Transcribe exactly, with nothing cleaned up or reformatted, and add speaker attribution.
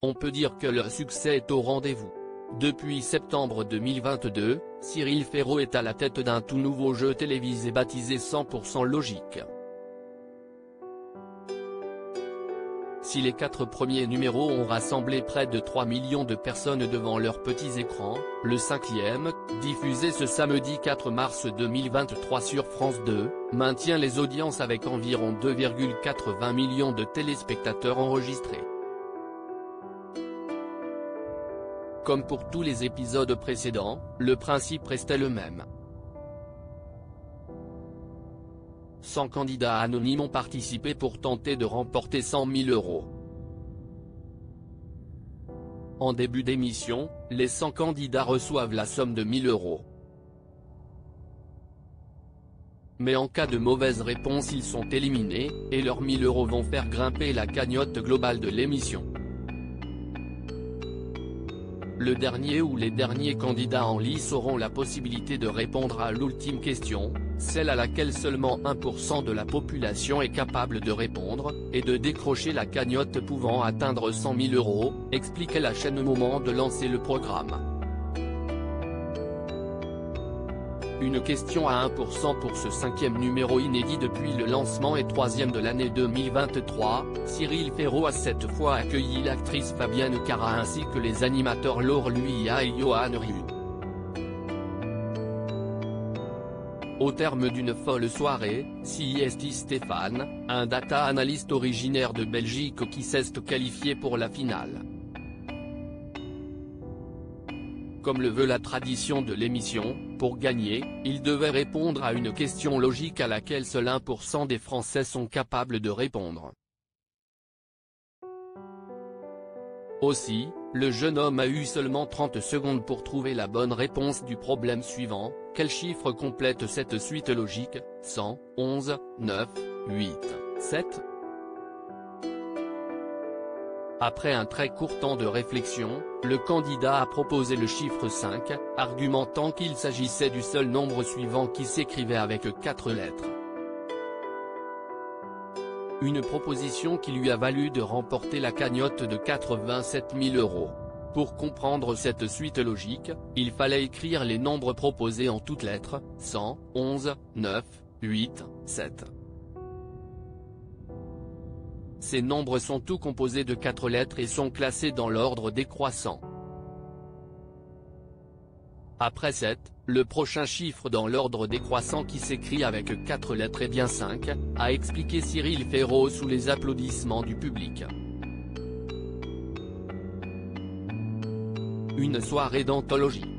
Speaker 1: on peut dire que le succès est au rendez-vous. Depuis septembre deux mille vingt-deux, Cyril Ferraud est à la tête d'un tout nouveau jeu télévisé baptisé cent pour cent Logique. Si les quatre premiers numéros ont rassemblé près de trois millions de personnes devant leurs petits écrans, le cinquième, diffusé ce samedi quatre mars deux mille vingt-trois sur France deux, maintient les audiences avec environ deux virgule quatre-vingts millions de téléspectateurs enregistrés. Comme pour tous les épisodes précédents, le principe restait le même. cent candidats anonymes ont participé pour tenter de remporter cent mille euros. En début d'émission, les cent candidats reçoivent la somme de mille euros. Mais en cas de mauvaise réponse ils sont éliminés, et leurs mille euros vont faire grimper la cagnotte globale de l'émission. Le dernier ou les derniers candidats en lice auront la possibilité de répondre à l'ultime question, celle à laquelle seulement un pour cent de la population est capable de répondre, et de décrocher la cagnotte pouvant atteindre cent mille euros, expliquait la chaîne au moment de lancer le programme. Une question à un pour cent pour ce cinquième numéro inédit depuis le lancement et troisième de l'année deux mille vingt-trois, Cyril Ferraud a cette fois accueilli l'actrice Fabienne Cara ainsi que les animateurs Laure Luia et Johan Rioux. Au terme d'une folle soirée, Siesti Stéphane, un data analyst originaire de Belgique qui s'est qualifié pour la finale. Comme le veut la tradition de l'émission, pour gagner, il devait répondre à une question logique à laquelle seul un pour cent des Français sont capables de répondre. Aussi, le jeune homme a eu seulement trente secondes pour trouver la bonne réponse du problème suivant: quel chiffre complète cette suite logique, cent, onze, neuf, huit, sept? Après un très court temps de réflexion, le candidat a proposé le chiffre cinq, argumentant qu'il s'agissait du seul nombre suivant qui s'écrivait avec quatre lettres. Une proposition qui lui a valu de remporter la cagnotte de quatre-vingt-sept mille euros. Pour comprendre cette suite logique, il fallait écrire les nombres proposés en toutes lettres, cent, onze, neuf, huit, sept. Ces nombres sont tous composés de quatre lettres et sont classés dans l'ordre décroissant. Après sept, le prochain chiffre dans l'ordre décroissant qui s'écrit avec quatre lettres est bien cinq, a expliqué Cyril Ferraud sous les applaudissements du public. Une soirée d'anthologie.